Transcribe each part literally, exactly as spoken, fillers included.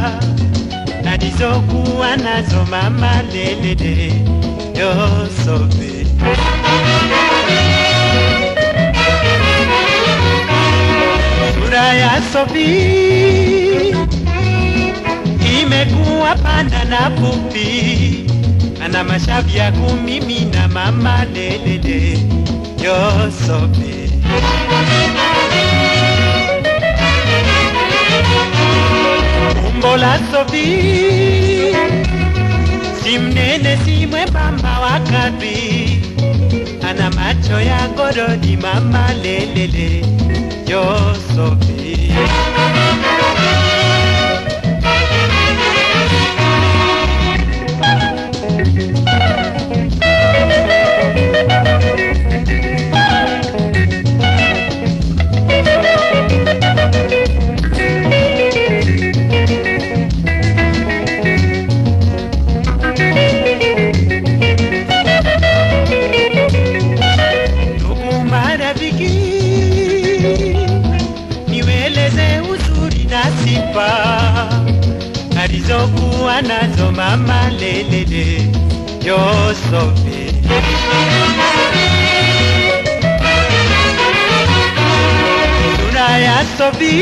alizokuwa nazo mama lelele yo Sofi. Sura ya Sofi imekuwa panda na fupi, ana mashavu ya kumimina mama lelele yo Sofi. Umbo la Sofi si mnene si mwembamba wakati, ana macho ya gorodi mama lelele yo Sofi. Niweleze uzuri na sifa alizokuwa nazo mama lelele yo Sofi. Sura ya Sofi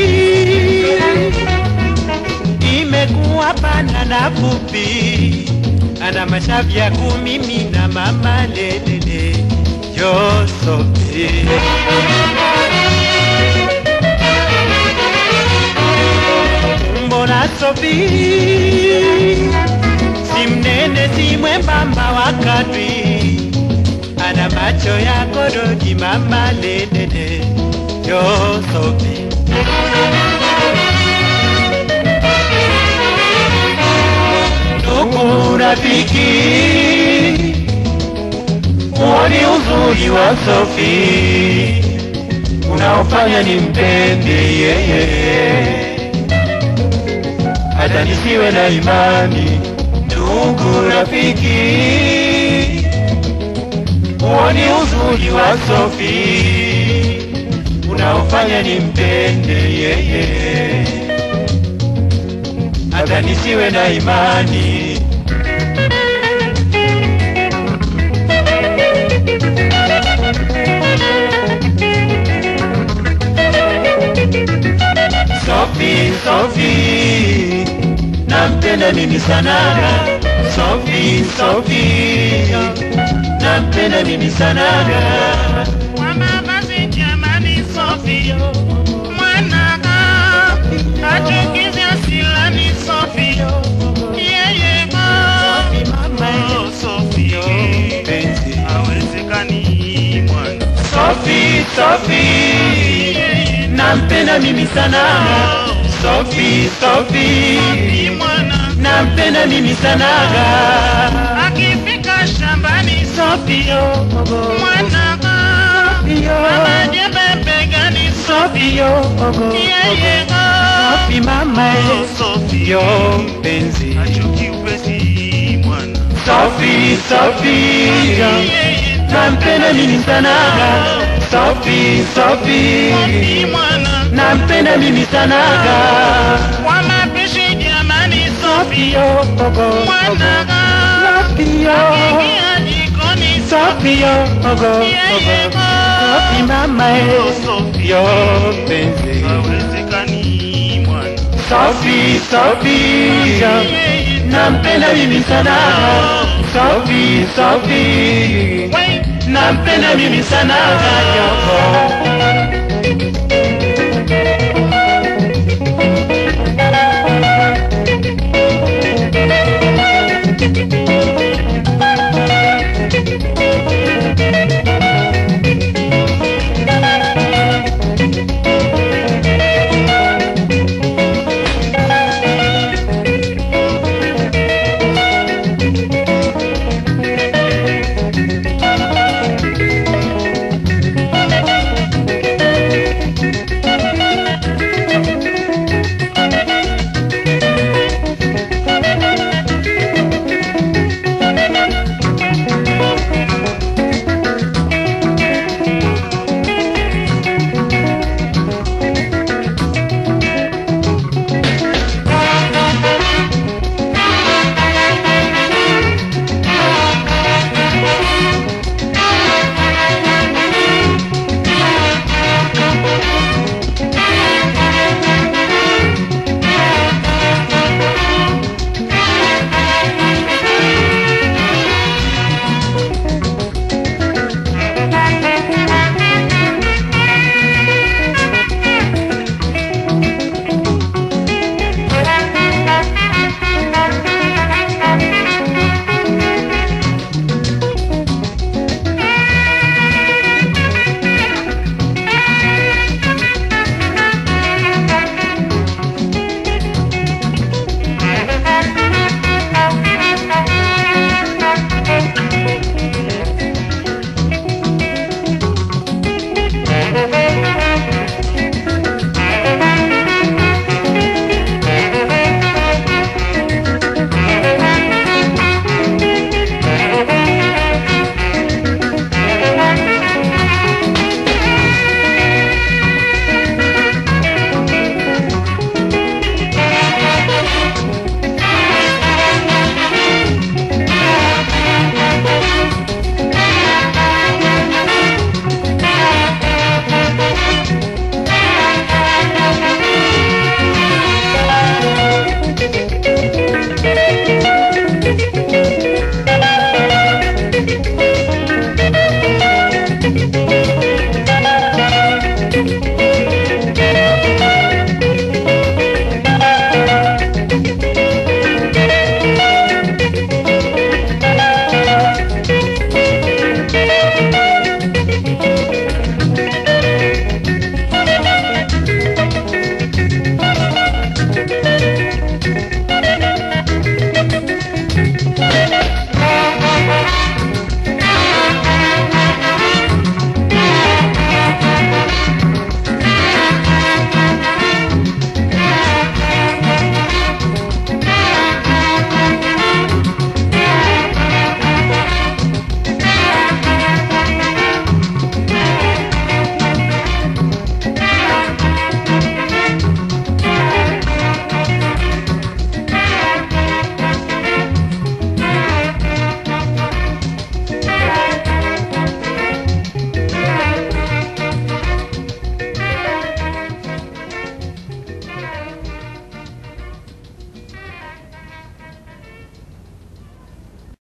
imekuwa pana na fupi, ana mashavu ya kumimina mama lelele yo Sofi. Umbo la Sofi si mnene si mwembamba wakati, ana macho ya gorodi mama lelele yo Sofi. Ndugu rafiki, uoni uzuri wa Sofi unaofanya nimpende yeye, hata nisiwe na imani. Ndugu rafiki, uoni uzuri wa Sofi unaofanya nimpende yeye, hata nisiwe na imani. Sofi, Sofi, nampenda mimi sana. Sofi, Sofi, nampenda mimi sana. Mama basi jamani Sofi, mwana achukizi asilani Sofi. Yeye Sofi mama oh Sofi penzi hawezekani mwana. Sofi, Sofi, nampenda mimi sana. Sofi, Sofi, nampenda mimi sana. Akifika shambani Sofi yo mwana mama jembe begani Sofi yo yeye Sofi mama Sofi yo penzi achuki upesi mwana. Sofi, Sofi, nampenda mimi sana. Sofi, Sofi, nampenda mimi sana. Kwa mapishi jamani Sofi yo mwana akiingia jikoni Sofi yo Sofi mama yo penzi hawezekani mwana. Sofi, Sofi, nampenda mimi sana. Sofi, Sofi, nampenda mimi sana.